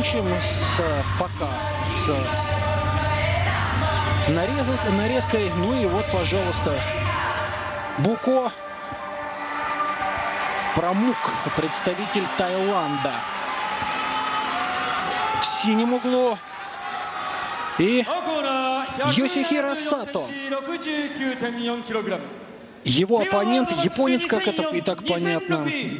закончим пока с нарезкой. Ну и вот, пожалуйста, Буко Прамук, представитель Таиланда, в синем углу. И Йосихиро Сато, его оппонент, японец, как это и так понятно.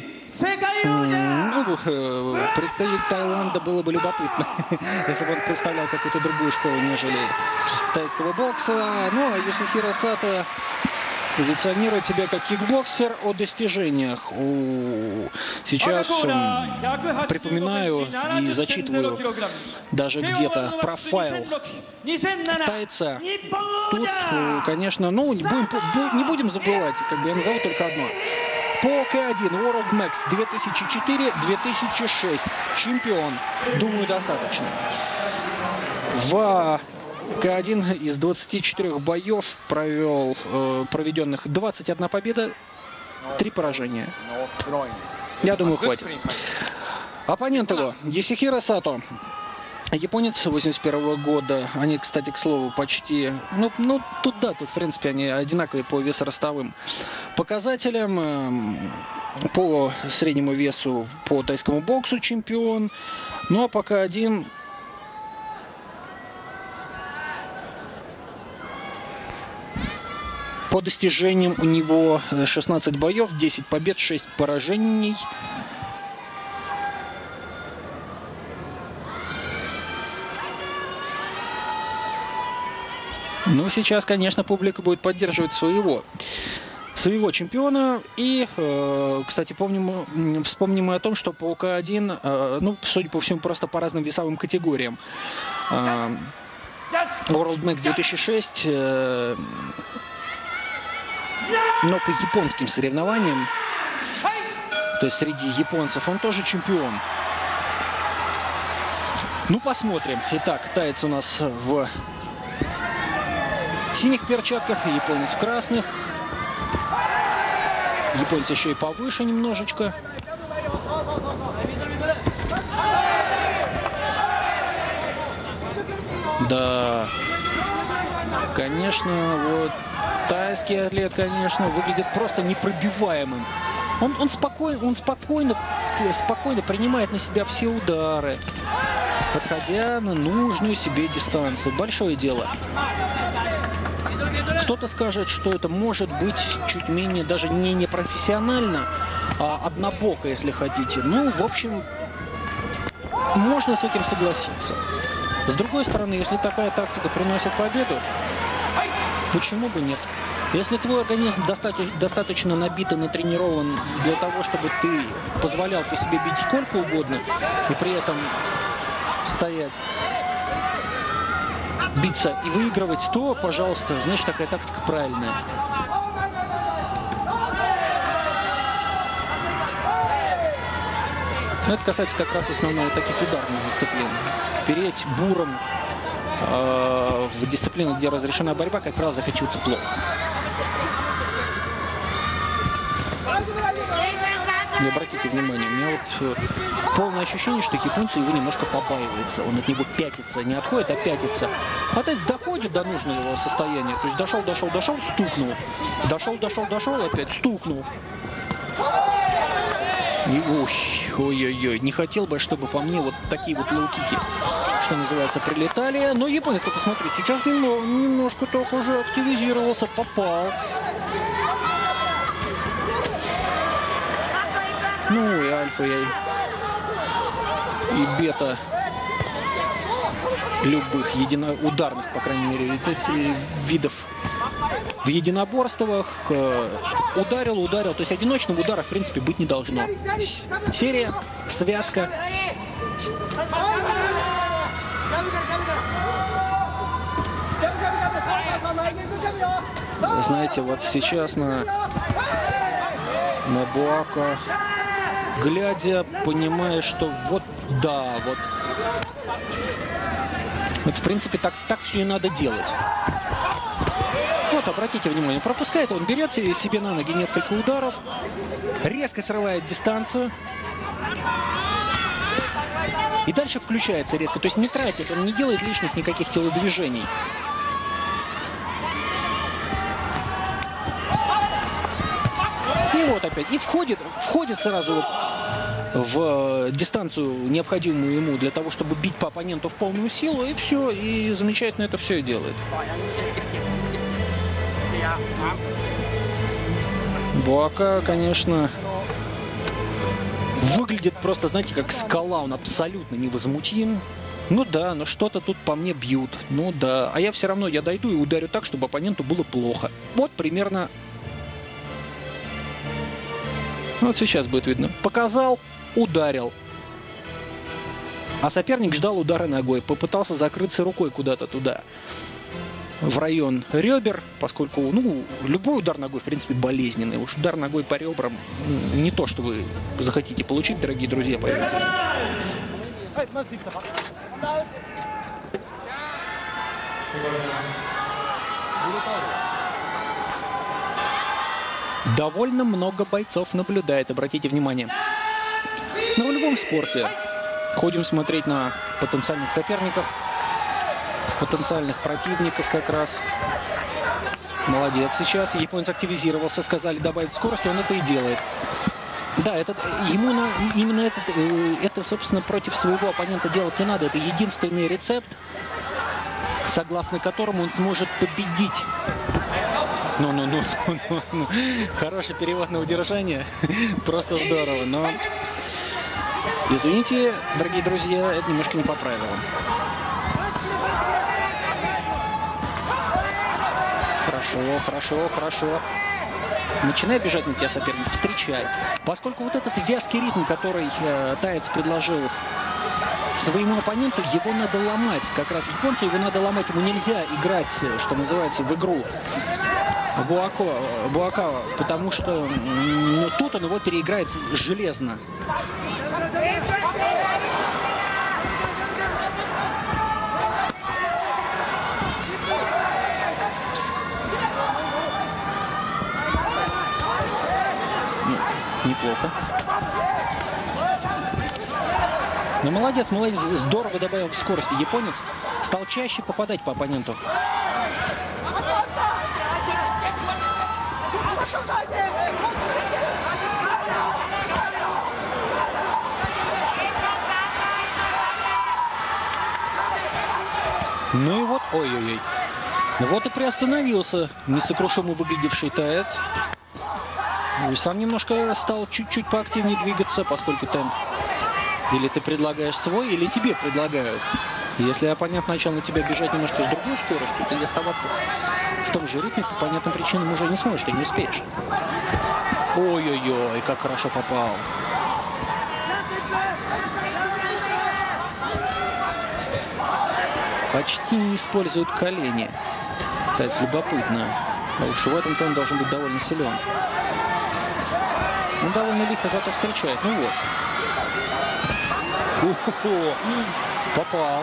Ну, представитель Таиланда было бы любопытно, если бы он представлял какую-то другую школу, нежели тайского бокса. Ну, а Йосихиро Сато позиционирует себя как кикбоксер о достижениях. Сейчас припоминаю и зачитываю даже где-то профайл тайца. Тут, конечно, ну, не будем забывать, как бы я назову только одно. По К1 World Max 2004-2006 чемпион. Думаю, достаточно. В К1 из 24 боев проведенных 21 победа, 3 поражения. Я думаю, хватит. Оппонент его Йосихиро Сато. Японец 81 года. Они, кстати, к слову, почти... Ну, тут, в принципе, они одинаковые по весоростовым показателям. По среднему весу по тайскому боксу чемпион. Ну, а пока один... По достижениям у него 16 боев, 10 побед, 6 поражений. Ну, сейчас, конечно, публика будет поддерживать своего чемпиона. И, кстати, вспомним мы о том, что по К1, ну, судя по всему, просто по разным весовым категориям. World Max 2006, но по японским соревнованиям, то есть среди японцев, он тоже чемпион. Ну, посмотрим. Итак, таец у нас в синих перчатках, японец в красных. Японец еще и повыше немножечко. Да, конечно, вот тайский атлет, конечно, выглядит просто непробиваемым. Он спокойно принимает на себя все удары, подходя на нужную себе дистанцию. Большое дело. Кто-то скажет, что это может быть чуть менее, даже не непрофессионально, а однобоко, если хотите. Ну, в общем, можно с этим согласиться. С другой стороны, если такая тактика приносит победу, почему бы нет? Если твой организм достаточно набит и натренирован для того, чтобы ты позволял по себе бить сколько угодно и при этом стоять, биться и выигрывать, то, пожалуйста, значит, такая тактика правильная. Но это касается как раз в основном таких ударных дисциплин. Переть буром в дисциплину, где разрешена борьба, как правило, заканчивается плохо. Не обратите внимания, у меня вот полное ощущение, что японцы его немножко побаиваются. Он от него пятится, не отходит, а пятится. А то есть доходит до нужного состояния. То есть дошел, стукнул. Дошел, опять стукнул. Ой-ой-ой, не хотел бы, чтобы по мне вот такие вот лоу-кики, что называется, прилетали. Но японец-то, посмотрите, сейчас немножко только уже активизировался, попал. Ну и альфа, и бета любых ударных, по крайней мере, видов в единоборствах. Ударил. То есть одиночного удара, в принципе, быть не должно. Серия, связка. Знаете, вот сейчас на Буако, глядя, понимая, что вот, да, вот. Вот, в принципе, так все и надо делать. Вот, обратите внимание, пропускает, он берет себе на ноги несколько ударов, резко срывает дистанцию. И дальше включается резко. То есть не тратит, он не делает лишних никаких телодвижений. И вот опять. И входит сразу в дистанцию, необходимую ему для того, чтобы бить по оппоненту в полную силу. И все. И замечательно это все и делает. Буака, конечно, выглядит просто, знаете, как скала. Он абсолютно невозмутим. Ну да, но что-то тут по мне бьют. Ну да. А я все равно, я дойду и ударю так, чтобы оппоненту было плохо. Вот примерно... Вот сейчас будет видно. Показал, ударил. А соперник ждал удара ногой. Попытался закрыться рукой куда-то туда. В район ребер, поскольку, ну, любой удар ногой, в принципе, болезненный. Уж удар ногой по ребрам не то, что вы захотите получить, дорогие друзья, поверьте мне. Довольно много бойцов наблюдает, обратите внимание. Но в любом спорте ходим смотреть на потенциальных соперников, потенциальных противников как раз. Молодец. Сейчас японец активизировался, сказали добавить скорость, он это и делает. Да, именно это, собственно, против своего оппонента делать не надо. Это единственный рецепт, согласно которому он сможет победить. Ну. Хороший перевод на удержание. Просто здорово, но... Извините, дорогие друзья, это немножко не по правилам. Хорошо. Начинай бежать на тебя соперник, встречай. Поскольку вот этот вязкий ритм, который таец предложил своему оппоненту, его надо ломать. Как раз японцу его надо ломать. Ему нельзя играть, что называется, в игру Буака, потому что тут он его переиграет железно. Неплохо. Ну, молодец, здорово добавил в скорости. Японец стал чаще попадать по оппоненту. Ну и вот, ой-ой-ой. Вот и приостановился несокрушимо выглядевший таец. И сам немножко стал чуть-чуть поактивнее двигаться, поскольку темп или ты предлагаешь свой, или тебе предлагают. Если оппонент начал на тебя бежать немножко с другой скоростью, ты оставаться в том же ритме по понятным причинам уже не сможешь, ты не успеешь. Ой-ой-ой, как хорошо попал. Почти не использует колени. Таец любопытно. А уж в этом-то он должен быть довольно силен. Он довольно лихо зато встречает. Ну вот. Попал.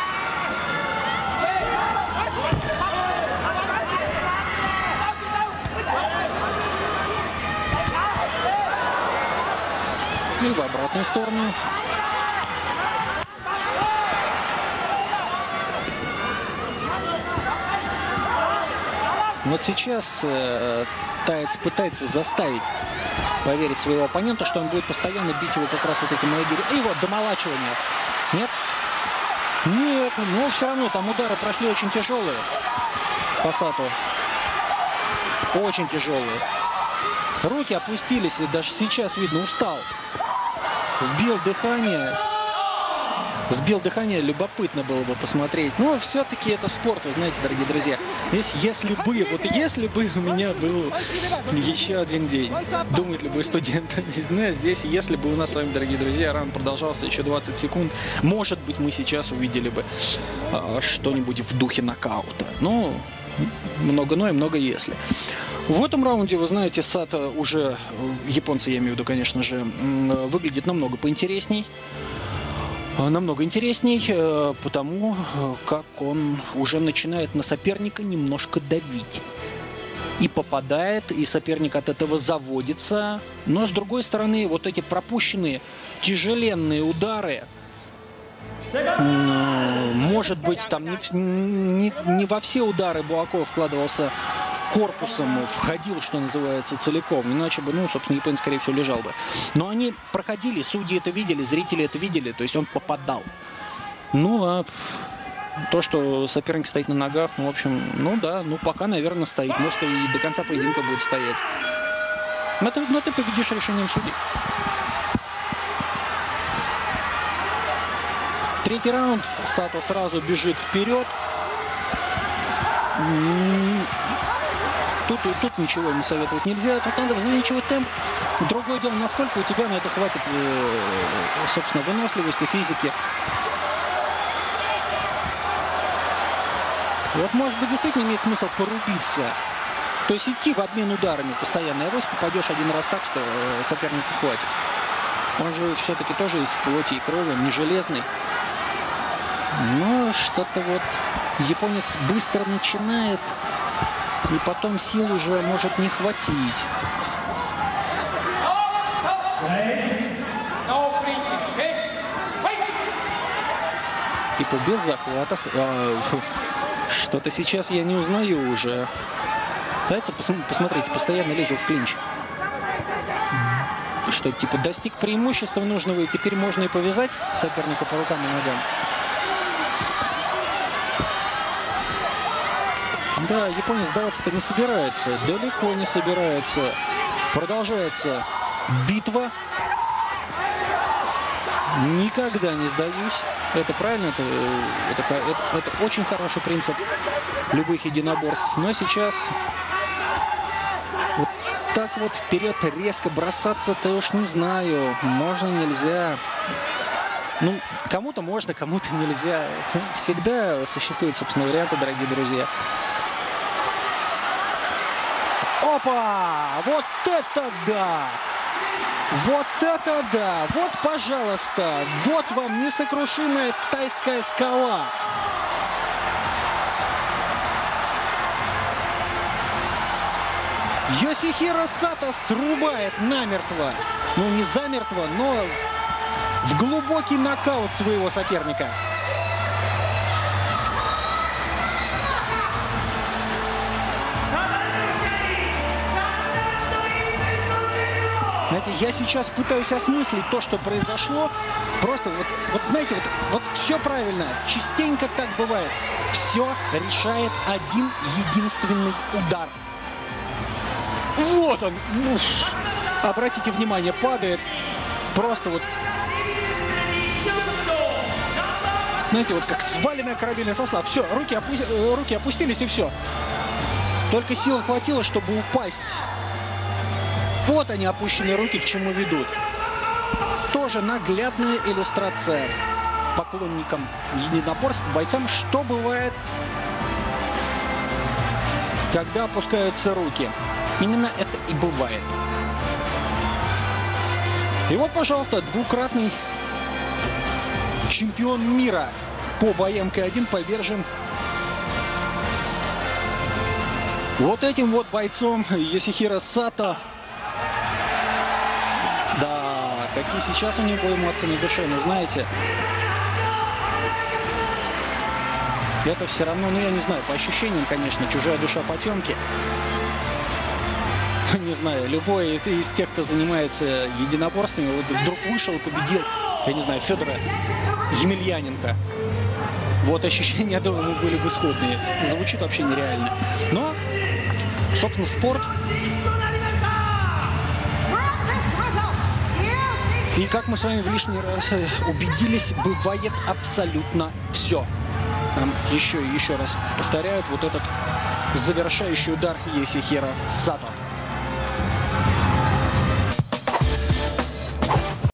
И в обратную сторону. Вот сейчас таец пытается заставить поверить своего оппонента, что он будет постоянно бить его как раз вот этим майдири. И вот домолачивание. Нет? Нет, но все равно там удары прошли очень тяжелые по Сато. Очень тяжелые. Руки опустились, и даже сейчас видно, устал. Сбил дыхание. Сбил дыхание, любопытно было бы посмотреть. Но все-таки это спорт, вы знаете, дорогие друзья. Если бы у меня был еще один день, думает любой студент. Ну, здесь, если бы у нас с вами, дорогие друзья, раунд продолжался еще 20 секунд, может быть, мы сейчас увидели бы что-нибудь в духе нокаута. Ну, много «но» и много «если». В этом раунде, вы знаете, Сато уже, японцы, я имею в виду, конечно же, выглядит намного поинтересней. Намного интересней, потому как он уже начинает на соперника немножко давить. И попадает, и соперник от этого заводится. Но, с другой стороны, вот эти пропущенные тяжеленные удары Может быть, там не во все удары Буаков вкладывался корпусом, входил, что называется, целиком. Иначе бы, ну, собственно, японец, скорее всего, лежал бы. Но они проходили, судьи это видели, зрители это видели, то есть он попадал. Ну, а то, что соперник стоит на ногах, ну, в общем, ну да, ну пока, наверное, стоит. Может, и до конца поединка будет стоять. Но ты победишь решением судей. Третий раунд. Сато сразу бежит вперед. Тут ничего не советовать нельзя. Тут надо взвинчивать темп. Другое дело, насколько у тебя на это хватит, собственно, выносливости, физики. Вот, может быть, действительно имеет смысл порубиться. То есть идти в обмен ударами постоянно. А вот попадешь один раз так, что сопернику хватит. Он же все-таки тоже из плоти и крови, не железный. Но что-то вот японец быстро начинает, и потом сил уже может не хватить. Типа без захватов. Что-то сейчас я не узнаю уже. Давайте посмотрите, постоянно лезет в клинч. Что, типа, достиг преимущества нужного, и теперь можно и повязать соперника по рукам и ногам. Да, японец сдаваться-то не собирается. Далеко не собирается. Продолжается битва. Никогда не сдаюсь. Это правильно, это очень хороший принцип любых единоборств. Но сейчас вот так вот вперед резко бросаться-то уж не знаю. Можно, нельзя. Ну, кому-то можно, кому-то нельзя. Всегда существуют, собственно, варианты, дорогие друзья. Опа! Вот это да! Вот это да! Вот, пожалуйста! Вот вам несокрушимая тайская скала! Йосихиро Сато срубает намертво. Ну, не замертво, но в глубокий нокаут своего соперника. Знаете, я сейчас пытаюсь осмыслить то, что произошло. Просто вот знаете, вот все правильно. Частенько так бывает. Все решает один единственный удар. Вот он. Обратите внимание, падает. Просто вот. Знаете, вот как сваленная корабельная сосна. Все, руки опустились, и все. Только сил хватило, чтобы упасть. Вот они, опущенные руки, к чему ведут. Тоже наглядная иллюстрация поклонникам единоборств, бойцам, что бывает, когда опускаются руки. Именно это и бывает. И вот, пожалуйста, двукратный чемпион мира по боям К1 повержен вот этим вот бойцом Йосихиро Сато. Да, какие сейчас у него эмоции на душе, ну знаете. Это все равно, ну я не знаю, по ощущениям, конечно, чужая душа потемки. Не знаю, любой из тех, кто занимается единоборствами, вот вдруг вышел и победил, я не знаю, Федора Емельяненко. Вот ощущения, я думаю, были бы сходные. Звучит вообще нереально. Но, собственно, спорт. И как мы с вами в лишний раз убедились, бывает абсолютно все. Нам еще и еще раз повторяют вот этот завершающий удар Йосихиро Сато.